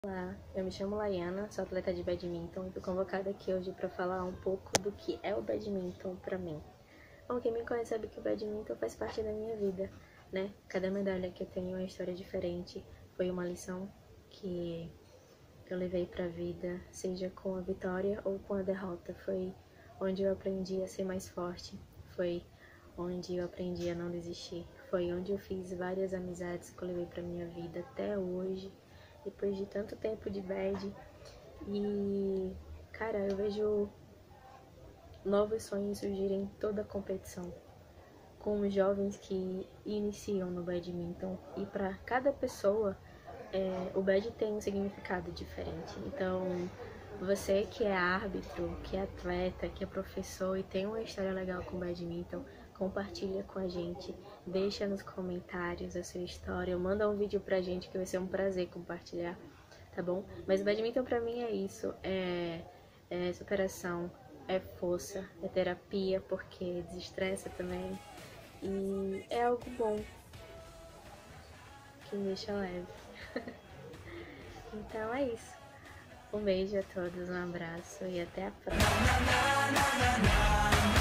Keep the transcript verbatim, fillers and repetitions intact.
Olá, eu me chamo Laiana, sou atleta de badminton e fui convocada aqui hoje para falar um pouco do que é o badminton para mim. Bom, quem me conhece sabe que o badminton faz parte da minha vida, né? Cada medalha que eu tenho é uma história diferente, foi uma lição que eu levei para a vida, seja com a vitória ou com a derrota. Foi onde eu aprendi a ser mais forte, foi onde eu aprendi a não desistir, foi onde eu fiz várias amizades que eu levei para minha vida até hoje. Depois de tanto tempo de bad. E, cara, eu vejo novos sonhos surgirem em toda a competição, com os jovens que iniciam no badminton. E para cada pessoa, é, o bad tem um significado diferente. Então, você que é árbitro, que é atleta, que é professor e tem uma história legal com badminton, compartilha com a gente, deixa nos comentários a sua história, manda um vídeo pra gente que vai ser um prazer compartilhar, tá bom? Mas o badminton pra mim é isso, é, é superação, é força, é terapia, porque desestressa também, e é algo bom, que me deixa leve. Então é isso. Um beijo a todos, um abraço e até a próxima.